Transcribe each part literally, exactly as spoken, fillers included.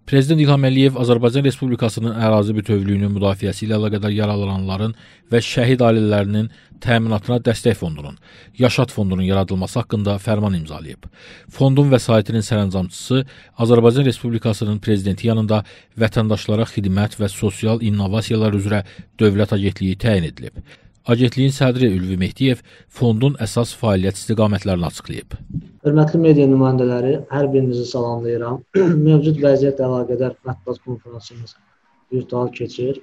Prezident İlham Əliyev Azərbaycan Respublikasının ərazi bütövlüyünün müdafiəsi ilə əlaqədar yaralananların və şəhid ailələrinin təminatına dəstək fondunun, Yaşad fondunun yaradılması haqqında fərman imzalayıb. Fondun vəsaitinin sərəncamçısı Azərbaycan Respublikasının prezidenti yanında vətəndaşlara xidmət və sosial innovasiyalar üzrə Dövlət Agentliyi təyin edilib. Agentliyin sədri Ülvi Mehdiyev fondun əsas fəaliyyət istiqamətlərini açıqlayıb. Hörmətli media nümayəndələri, hər birinizi salamlayıram. Mövcud vəziyyətlə əlaqədar mətbuat konferansımız virtual keçir.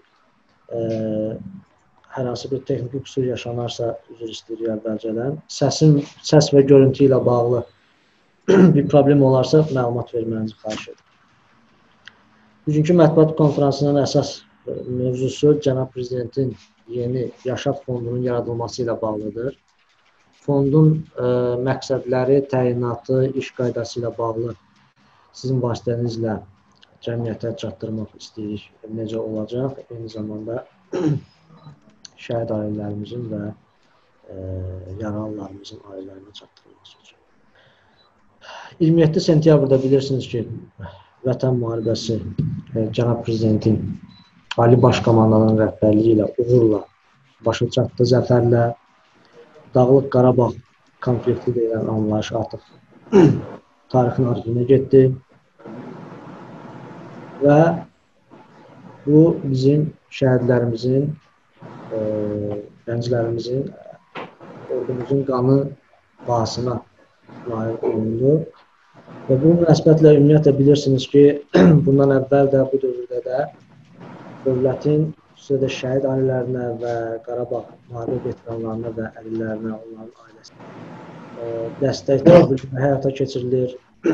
Hər hansı bir texniki qüsur yaşanarsa üzr istəyirik əvvəlcədən. Səsim, səs və görüntü ilə bağlı bir problem olarsa məlumat vermənizi xahiş edirəm. Bugünkü mətbuat konferansının əsas mövzusu Cənab Prezidentin yeni Yaşad fondunun yaradılması ilə bağlıdır. Fondun ə, məqsədləri, təyinatı, iş qaydası ilə bağlı sizin vasitənizlə cəmiyyətə çatdırmaq istəyirik. Necə olacaq? Eyni zamanda şəhid ailələrimizin və ə, yaralılarımızın ailələrinə çatdırılması üçün. iyirmi yeddi sentyabrda bilirsiniz ki, Vətən müharibəsi ə, Cənab Prezidentin Ali Baş Komandanın rəhbərliyi ilə uğurla başa çatdı, zəfərlə. Dağlıq Qarabağ konflikti deyilən anlayış artıq tarixin arxivine getdi və bu bizim şəhidlərimizin, e, gənclərimizin, ordumuzun qanı bahasına nail olundu. Və bu münasibətlə ümumiyyətlə bilirsiniz ki, bundan əvvəl də, bu dövrdə də dövlətin xüsusilə şəhid ailələrinə və Qarabağ müharibə veteranlarına və əlillərinə, onların ailəsinə dəstək tədbirləri həyata keçirilir.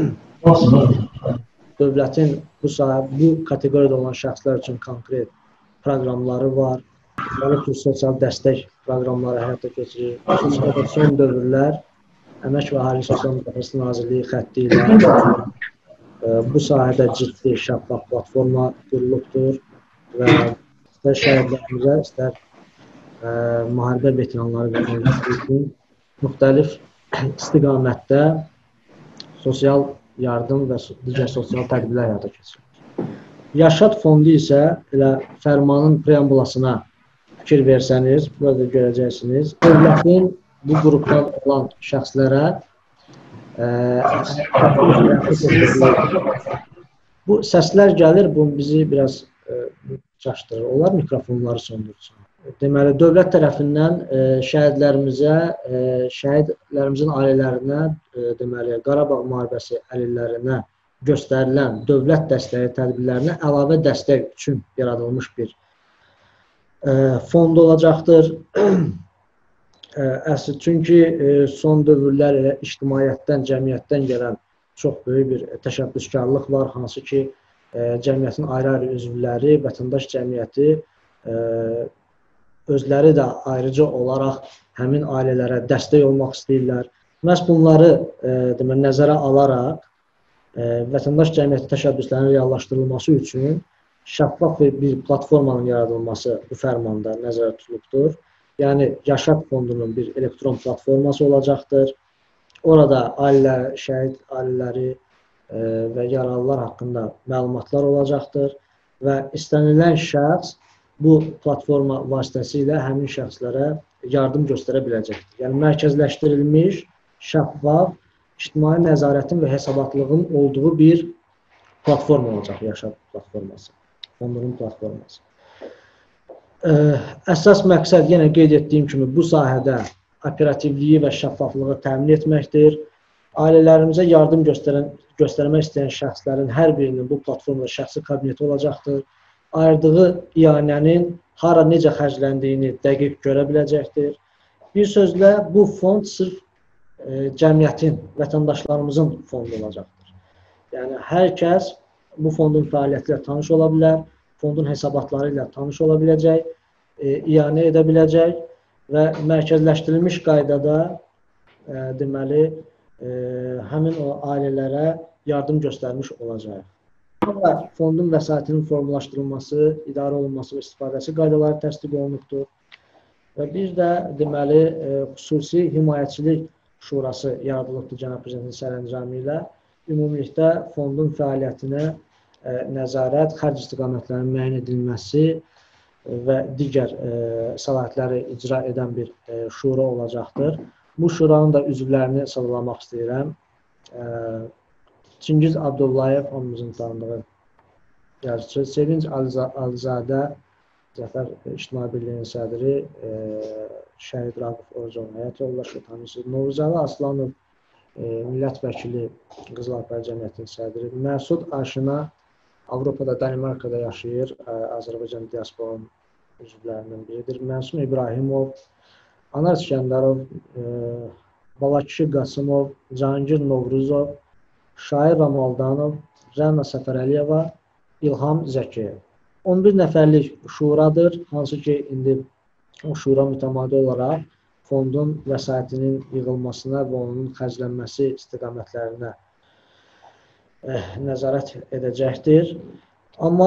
Dövlətin bu sahə, bu kateqoriyada olan şəxslər üçün konkret proqramları var. Müxtəlif sosial dəstək proqramları həyata keçirilir. Xüsusilə son dövrlər Əmək və Əhali Sosial Müdafiəsi Nazirliyi xətti ilə bu sahədə ciddi şəffaf platforma qurulubdur və istər şəhidlərimizə, istər ə, müharibə veteranları və əlilləri üçün müxtəlif istiqamətdə sosial yardım və digər sosial tədbirlər həyata keçirilir. Yaşad fondu isə elə fərmanın preambulasına fikir versəniz, burada görəcəksiniz, dövlətin bu qrupdan olan şəxslərə ə, bu səslər gəlir, bu bizi biraz ə, çaşdırır. Onlar mikrofonları söndürsün. Deməli, dövlət tərəfindən ə, şəhidlərimizə, ə, şəhidlərimizin ailələrinə, ə, deməli, Qarabağ müharibəsi əlillərinə göstərilən dövlət dəstəyi tədbirlərinə əlavə dəstək üçün yaradılmış bir ə, fond olacaqdır. Əsl, çünki ə, son dövrlər elə ictimaiyyətdən, cəmiyyətdən gələn çox böyük bir təşəbbüskarlıq var, hansı ki, cəmiyyətin ayrı-ayrı üzvləri, vətəndaş cəmiyyəti ə, özləri də ayrıca olaraq həmin ailələrə dəstək olmaq istəyirlər. Məhz bunları ə, demək, nəzərə alaraq ə, vətəndaş cəmiyyəti təşəbbüslərinin reallaşdırılması üçün şəffaf bir platformanın yaradılması bu fərmanda nəzərdə tutulubdur. Yəni, Yaşad fondunun bir elektron platforması olacaqdır. Orada ailələr, şəhid ailələri və yaralılar haqqında məlumatlar olacaqdır və istənilən şəxs bu platforma vasitəsilə həmin şəxslərə yardım göstərə biləcəkdir. Yəni, mərkəzləşdirilmiş, şəffaf, ictimai nəzarətin və hesabatlığın olduğu bir platforma olacaq Yaşad platforması, fondunun platforması. Əsas məqsəd, yenə qeyd etdiyim kimi, bu sahədə operativliyi və şəffaflığı təmin etməkdir. Ailələrimizə yardım göstərən, göstərmək istəyən şəxslərin hər birinin bu platformada şəxsi kabineti olacaqdır. Ayırdığı iyanənin hara necə xərcləndiyini dəqiq görə biləcəkdir. Bir sözlə, bu fond sırf e, cəmiyyətin, vətəndaşlarımızın fondu olacaqdır. Yəni, hər kəs bu fondun fəaliyyəti ilə tanış ola bilər, fondun hesabatları ilə tanış ola biləcək, e, iyanə edə biləcək və mərkəzləşdirilmiş qaydada e, deməli, e, həmin o ailələrə yardım göstərmiş olacaq. Fondun vəsaitinin formalaşdırılması, idarə olunması və istifadəsi qaydaları təsdiq olunubdur. Və bir də deməli, e, xüsusi himayəçilik şurası yaradılıbdır Cənab Prezidentin sərəncamı ilə. Ümumilikdə fondun fəaliyyətinə nəzarət, xərc istiqamətlərinin müəyyən edilməsi və digər səlahiyyətləri icra edən bir şura olacaqdır. Bu şuranın da üzvlərini sadallamaq istəyirəm. Çingiz Abdullayev, hamımızın tanıdığı yazıcı, Sevinç Alizadə, Zəfər İctimai Birliyinin sədri, Şəhid Raqif Orucov həyat yoldaşı tanışır. Novruzəli Aslanov, millət vəkili, Qızıl Alpər Cəmiyyətinin sədri. Məsud Aşina, Avropada, Danimarkada yaşayır, Azərbaycan diasporunun üzvlərindən biridir. Məsum İbrahimov, Anar İskəndərov, Balakişi Qasımov, Cahangir Novruzov, Şair Ramaldanov, Rəna Səfərəliyeva, İlham Zəkiyev. on bir nəfərlik şuradır, hansı ki, indi o şura mütəmadi olaraq fondun vəsaitinin yığılmasına və onun xərclənməsi istiqamətlərinə nəzarət edəcəkdir. Amma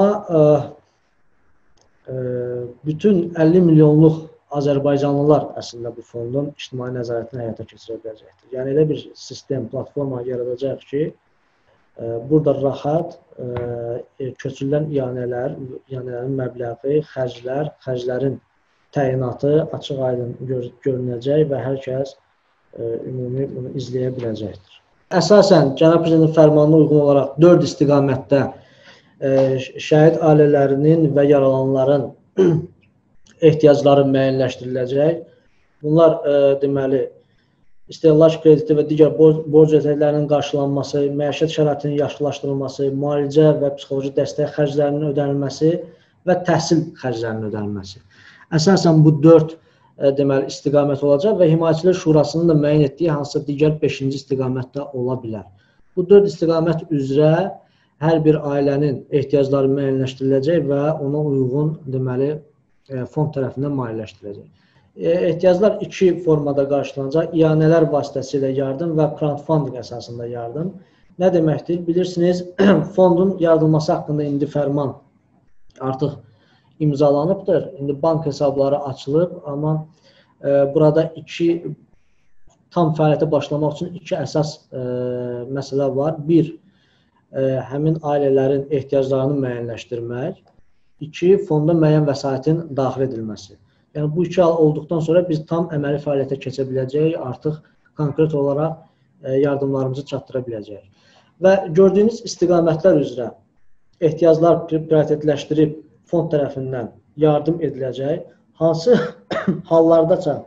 bütün əlli milyonluq Azərbaycanlılar əslində bu fondun ictimai nəzarətini həyata keçirə biləcəkdir. Yəni, elə bir sistem, platforma yaradacaq ki, burada rahat köçürülən iyanələr, iyanələrin məbləği, xərclər, xərclərin təyinatı açıq aydın görünəcək və hər kəs ümumi bunu izləyə biləcəkdir. Əsasən, Cənab Prezidentin fərmanına uyğun olaraq dörd istiqamətdə şəhid ailələrinin və yaralananların ehtiyacları müəyyənləşdiriləcək. Bunlar deməli, istehlak krediti və digər borc ötəklərinin qarşılanması, məişət şəraitinin yaxşılaşdırılması, müalicə və psixoloji dəstək xərclərinin ödənilməsi və təhsil xərclərinin ödənilməsi. Əsasən bu dörd deməli istiqamət olacaq və Himayəçilər Şurasının da müəyyən etdiyi hansısa digər beşinci istiqamət də ola bilər. Bu dörd istiqamət üzrə hər bir ailənin ehtiyacları müəyyənləşdiriləcək və ona uyğun deməli fond tərəfindən maliyyələşdiriləcək. Ehtiyaclar iki formada qarşılanacaq. İyanələr vasitəsilə yardım və crowdfunding əsasında yardım. Nə deməkdir? Bilirsiniz, fondun yaradılması haqqında indi fərman artıq imzalanıbdır. İndi bank hesabları açılıb, amma burada iki tam fəaliyyətə başlamaq üçün iki əsas məsələ var. Bir, həmin ailələrin ehtiyaclarını müəyyənləşdirmək. İki, fonda müəyyən vəsaitin daxil edilməsi. Yəni, bu iki hal olduqdan sonra biz tam əməli fəaliyyətə keçə biləcəyik, artıq konkret olaraq yardımlarımızı çatdıra biləcəyik. Və gördüyünüz istiqamətlər üzrə ehtiyaclar prioritetləşdirib fond tərəfindən yardım ediləcək. Hansı hallardaca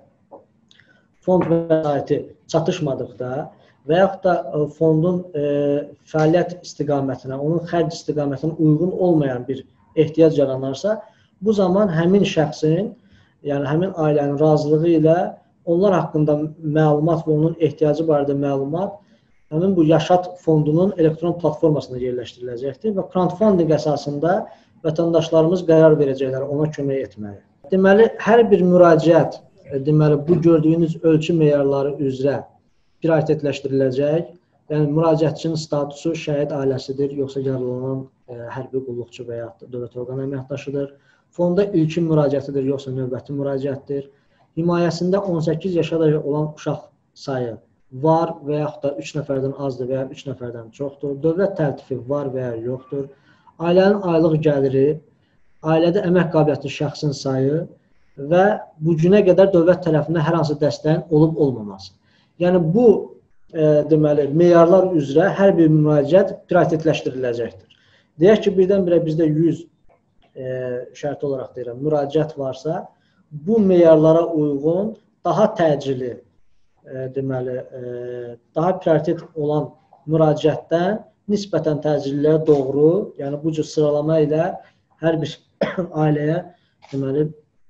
fond vəsaiti çatışmadıqda və yaxud da fondun fəaliyyət istiqamətinə, onun xərc istiqamətinə uyğun olmayan bir ehtiyac yaranarsa, bu zaman həmin şəxsin, yəni həmin ailənin razılığı ilə onlar haqqında məlumat və onun ehtiyacı barədə məlumat həmin bu Yaşat fondunun elektron platformasında yerləşdiriləcəkdir və crowdfunding əsasında vətəndaşlarımız qərar verəcəklər ona kömək etməyə. Deməli, hər bir müraciət, deməli, bu gördüyünüz ölçü meyarları üzrə prioritetləşdiriləcək. Yəni, müraciətçinin statusu şəhid ailəsidir, yoxsa yaralanan hərbi qulluqçu və ya dövlət orqanı əməkdaşıdır. Fonda ilkin müraciətidir, yoxsa növbəti müraciətdir. Himayəsində on səkkiz yaşa olan uşaq sayı var və yaxud da üç nəfərdən azdır və ya üç nəfərdən çoxdur. Dövlət təltifi var və ya yoxdur. Ailənin aylıq gəliri, ailədə əmək qabiliyyətli şəxsin sayı və bu günə qədər dövlət tərəfindən hər hansı dəstəyin olub-olmaması. Yəni, bu e, deməli, meyarlar üzrə hər bir müraciət prioritetləşdiriləcəkdir. Deyək ki, birdən-birə bizdə yüz e, şərt olaraq deyirəm, müraciət varsa, bu meyarlara uyğun daha təcili, e, deməli, e, daha prioritet olan müraciətdən nisbətən təcilliyə doğru, yəni bu cür sıralama ilə hər bir ailəyə deməli,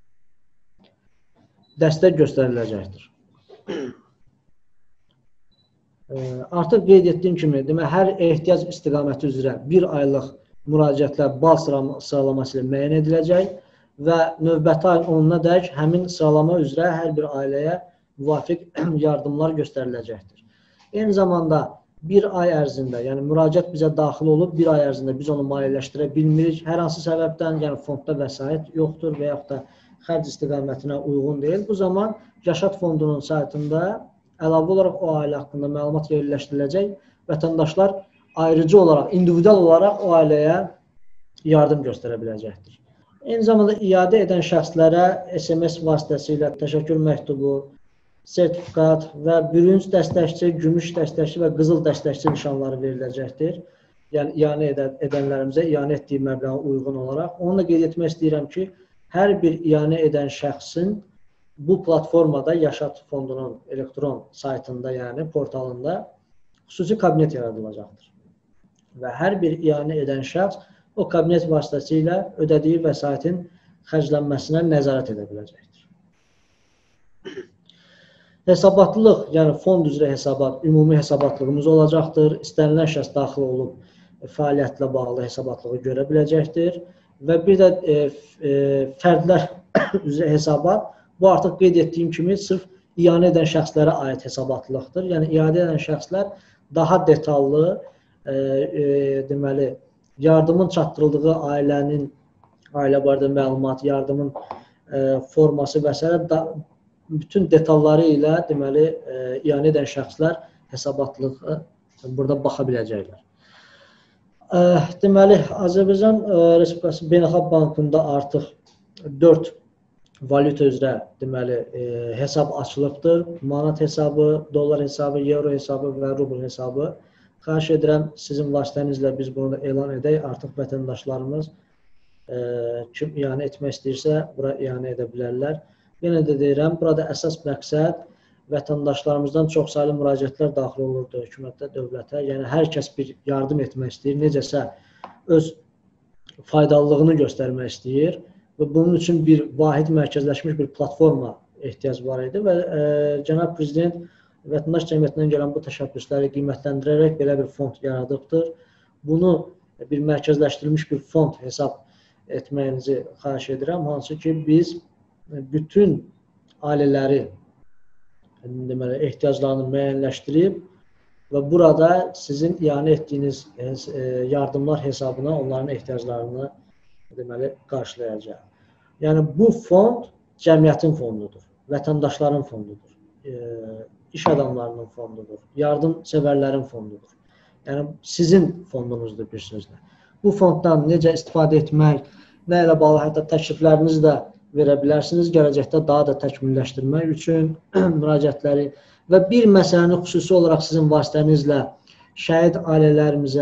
dəstək göstəriləcəkdir. Artıq qeyd etdiyim kimi, demək, hər ehtiyac istiqaməti üzrə bir aylıq müraciətlər bal sıralaması ilə müəyyən ediləcək və növbəti ayın onuna dək həmin sıralama üzrə hər bir ailəyə müvafiq yardımlar göstəriləcəkdir. Eyni zamanda bir ay ərzində, yəni müraciət bizə daxil olub, bir ay ərzində biz onu maliyyələşdirə bilmirik. Hər hansı səbəbdən, yəni fondda vəsait yoxdur və yaxud da xərc istiqamətinə uyğun deyil. Bu zaman Yaşat fondunun saytında əlavə olaraq o ailə haqqında məlumat yerləşdiriləcək. Vətəndaşlar ayrıcı olaraq, individual olaraq o ailəyə yardım göstərə biləcəkdir. Eyni zamanda iade edən şəxslərə S M S vasitəsilə təşəkkür məktubu, sertifikat və bürünc dəstəkçi, gümüş dəstəkçi və qızıl dəstəkçi nişanları veriləcəkdir. Yəni, iyanə edən, edənlərimizə iyanə etdiyi məbləğə uyğun olaraq. Onu da qeyd etmək istəyirəm ki, hər bir iyanə edən şəxsin bu platformada Yaşat Fondunun elektron saytında, yəni portalında xüsusi kabinet yaradılacaqdır. Və hər bir iyanə edən şəxs o kabinet vasitəsilə ödədiyi vəsaitin xərclənməsinə nəzarət edə biləcəkdir. Hesabatlılıq, yəni fond üzrə hesabat, ümumi hesabatlığımız olacaqdır. İstənilən şəxs daxil olub fəaliyyətlə bağlı hesabatlığı görə biləcəkdir. Və bir də e, e, fərdlər üzrə hesabat, bu artıq qeyd etdiyim kimi sırf iyanə edən şəxslərə aid hesabatlılıqdır. Yəni, iyanə edən şəxslər daha detallı, e, e, deməli, yardımın çatdırıldığı ailənin, ailə barədə məlumat, yardımın e, forması və s. da, bütün detalları ilə deməli, e, iyanə edən şəxslər hesabatlığı burada baxa biləcəklər. E, deməli, Azərbaycan e, Respublikası Beynəlxalq Bankında artıq dörd valyuta üzrə deməli, e, hesab açılıbdır. Manat hesabı, dollar hesabı, euro hesabı və rubl hesabı. Xahiş edirəm, sizin vasitənizlə biz bunu da elan edək. Artıq vətəndaşlarımız e, kim iyanə etmək istəyirsə, bura iyanə edə bilərlər. Yenə də deyirəm, burada əsas məqsəd vətəndaşlarımızdan çox saylı müraciətlər daxil olurdu hökumətə, dövlətə. Yəni, hər kəs bir yardım etmək istəyir, necəsə öz faydalılığını göstərmək istəyir və bunun üçün bir vahid mərkəzləşmiş bir platforma ehtiyac var idi və e, Cənab Prezident vətəndaş cəmiyyətindən gələn bu təşəbbüsləri qiymətləndirərək belə bir fond yaradıbdır. Bunu bir mərkəzləşdirilmiş bir fond hesab etməyinizi xahiş edirəm. Hansı ki, biz bütün ailələri deməli, ehtiyaclarını müəyyənləşdirib və burada sizin iyanə etdiyiniz yardımlar hesabına onların ehtiyaclarını deməli, qarşılayacaq. Yəni, bu fond cəmiyyətin fondudur, vətəndaşların fondudur, e, iş adamlarının fondudur, yardımsevərlərin fondudur. Yəni, sizin fondunuzdur bir sözlə. Bu fonddan necə istifadə etmək, nə ilə bağlı hətta təkliflərinizi də verə bilərsiniz, gələcəkdə daha da təkmilləşdirmək üçün müraciətləri və bir məsələni xüsusi olaraq sizin vasitənizlə şəhid ailələrimizə,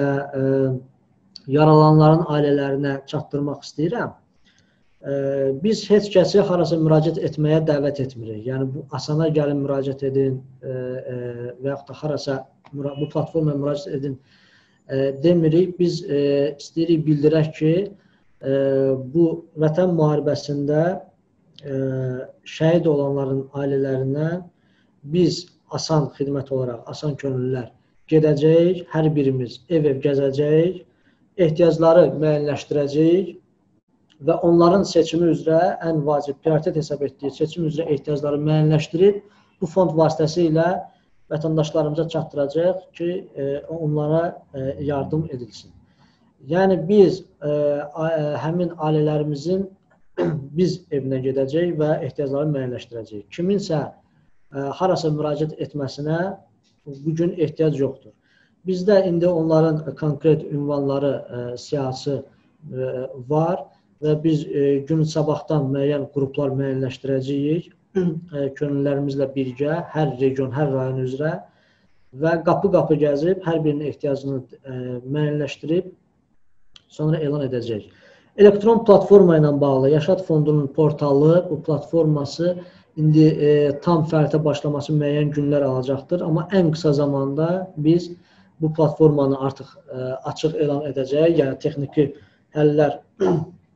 e, yaralananların ailələrinə çatdırmaq istəyirəm. E, biz heç kəsi harasa müraciət etməyə dəvət etmirik. Yəni, bu asana gəlin müraciət edin e, e, və yaxud da harasa bu platformaya müraciət edin e, demirik. Biz e, istəyirik bildirək ki, E, bu vətən müharibəsində e, şəhid olanların ailələrinə biz asan xidmət olaraq, asan könüllülər gedəcəyik, hər birimiz ev-ev gəzəcəyik, ehtiyacları müəyyənləşdirəcəyik və onların seçimi üzrə ən vacib, prioritet hesab etdiyi seçim üzrə ehtiyacları müəyyənləşdirib bu fond vasitəsilə vətəndaşlarımıza çatdıracaq ki, e, onlara e, yardım edilsin. Yəni, biz ə, ə, həmin ailələrimizin biz evinə gedəcək və ehtiyacları müəyyənləşdirəcək. Kiminsə ə, harasa müraciət etməsinə bugün ehtiyac yoxdur. Bizdə indi onların konkret ünvanları ə, siyasi ə, var və biz ə, gün sabahdan müəyyən qruplar müəyyənləşdirəcəyik könüllərimizlə birgə, hər region, hər rayon üzrə və qapı-qapı gəzib, hər birinin ehtiyacını ə, müəyyənləşdirib sonra elan edəcək. Elektron platforma ilə bağlı Yaşat Fondunun portalı, bu platforması indi e, tam fəaliyyətə başlaması müəyyən günlər alacaqdır. Amma ən qısa zamanda biz bu platformanı artıq e, açıq elan edəcəyik. Yəni, texniki həllər e,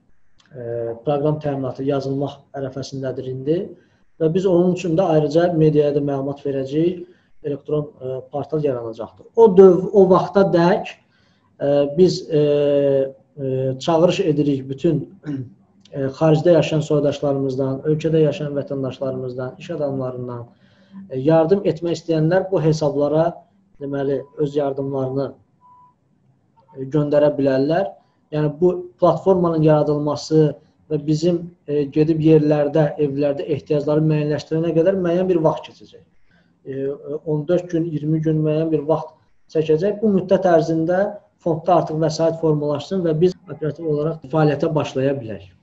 proqram təminatı yazılmaq ərəfəsindədir indi. Və biz onun üçün də ayrıca mediaya da məlumat verəcəyik. Elektron e, portal yaranacaqdır. O, döv, o vaxta dək biz e, e, çağırış edirik bütün e, xaricdə yaşayan soydaşlarımızdan, ölkədə yaşayan vətəndaşlarımızdan, iş adamlarından e, yardım etmək istəyənlər bu hesablara deməli, öz yardımlarını e, göndərə bilərlər. Yəni, bu platformanın yaradılması və bizim e, gedib yerlərdə, evlərdə ehtiyacları müəyyənləşdirənə qədər müəyyən bir vaxt keçəcək. E, on dörd gün, iyirmi gün müəyyən bir vaxt çəkəcək. Bu müddət ərzində fondda artıq vəsait formalaşsın və biz operativ olaraq fəaliyyətə başlaya bilək.